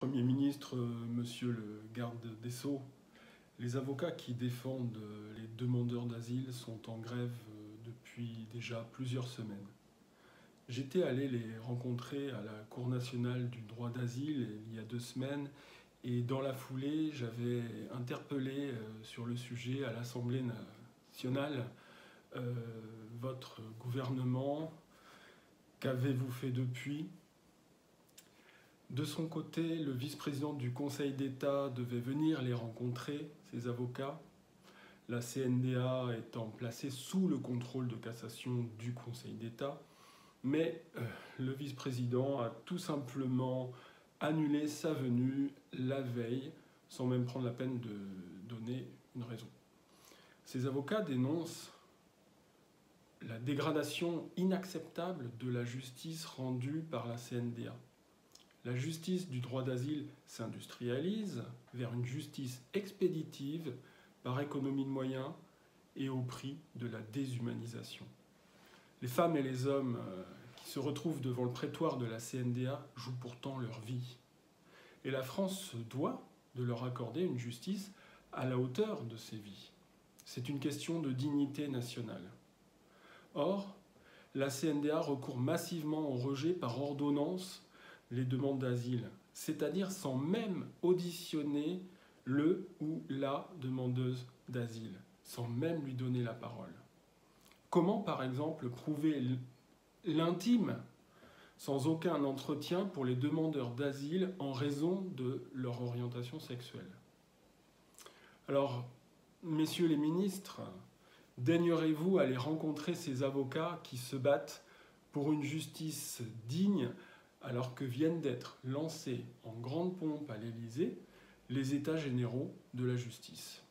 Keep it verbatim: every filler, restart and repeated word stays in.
Premier ministre, euh, Monsieur le garde des Sceaux, les avocats qui défendent euh, les demandeurs d'asile sont en grève euh, depuis déjà plusieurs semaines. J'étais allé les rencontrer à la Cour nationale du droit d'asile il y a deux semaines et dans la foulée, j'avais interpellé euh, sur le sujet à l'Assemblée nationale euh, votre gouvernement. Qu'avez-vous fait depuis ? De son côté, le vice-président du Conseil d'État devait venir les rencontrer, ces avocats, la C N D A étant placée sous le contrôle de cassation du Conseil d'État. Mais euh, le vice-président a tout simplement annulé sa venue la veille, sans même prendre la peine de donner une raison. Ces avocats dénoncent la dégradation inacceptable de la justice rendue par la C N D A. La justice du droit d'asile s'industrialise vers une justice expéditive par économie de moyens et au prix de la déshumanisation. Les femmes et les hommes qui se retrouvent devant le prétoire de la C N D A jouent pourtant leur vie. Et la France se doit de leur accorder une justice à la hauteur de ces vies. C'est une question de dignité nationale. Or, la C N D A recourt massivement au rejet par ordonnance les demandes d'asile, c'est-à-dire sans même auditionner le ou la demandeuse d'asile, sans même lui donner la parole. Comment, par exemple, prouver l'intime sans aucun entretien pour les demandeurs d'asile en raison de leur orientation sexuelle? Alors, messieurs les ministres, daignerez-vous aller rencontrer ces avocats qui se battent pour une justice digne alors que viennent d'être lancés en grande pompe à l'Élysée les états généraux de la justice?